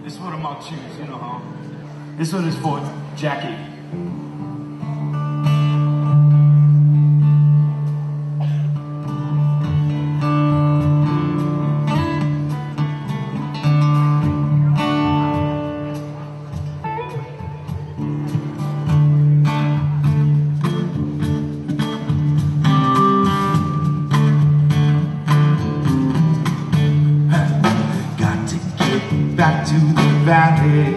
This one of my tunes, you know how. This one is for Jackie. Back to the valley,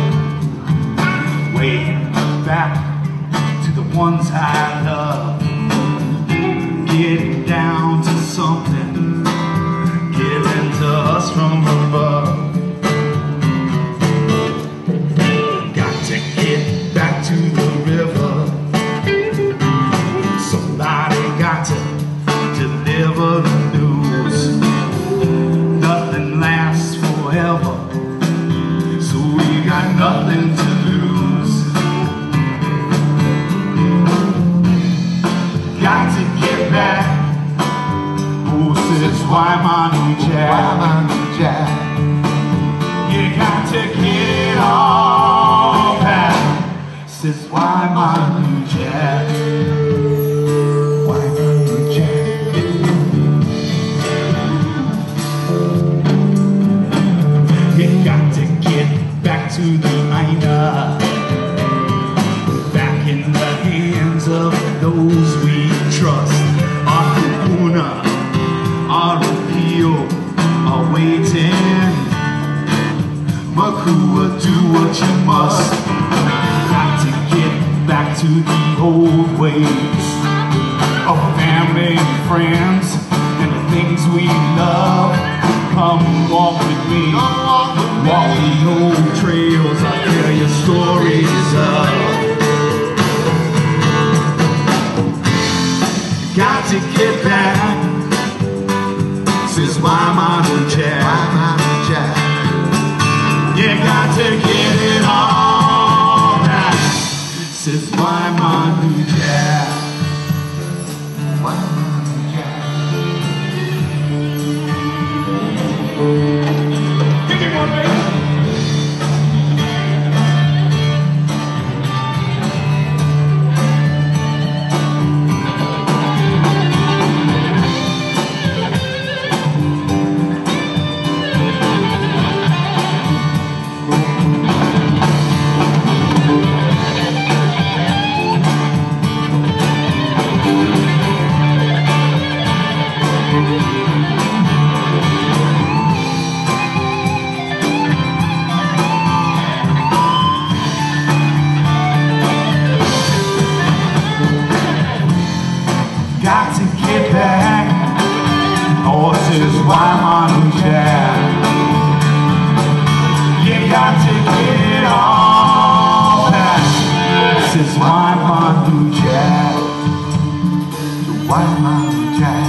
way back to the ones I love. Getting down to something given to us from above. Got to get back to the river. Somebody got to deliver the news. Nothing lasts forever. Got nothing to lose. Got to get back. Oh, says Waimanu Jack. You got to get all back. Says Waimanu Jack. Waimanu Jack. You got to get back to the Aina, back in the hands of those we trust. Our kupuna, our appeal, are waiting. Makua, do what you must. Got to get back to the old ways of family and friends and the things we love. Come walk with me. Walk the old trails, I'll tell you stories of. Got to get back, says Waimanu Jack. You got to get it all back, says Waimanu Jack. Waimanu Jack. Give me one, baby. Got to get back, horses, Waimanu Jack. You got to get it all back, says Waimanu Jack. The Waimanu Jack.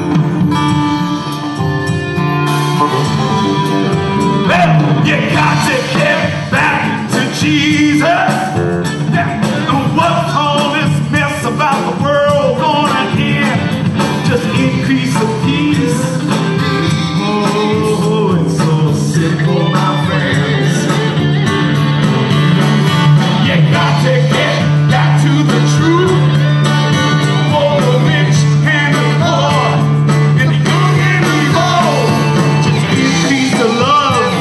Well, you got to get back to Jesus. What's all this mess about the world gonna end? Just increase the peace. Oh, it's so simple, my friends. You got to get back to the truth. For the rich and the poor, and the young and the old. Just increase the love.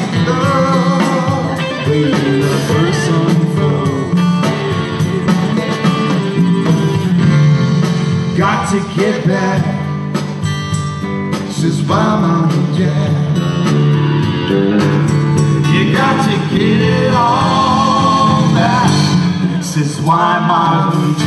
Waiting the first unfold. Got to get back, says Waimanu Jack. You got to get it all back, says Waimanu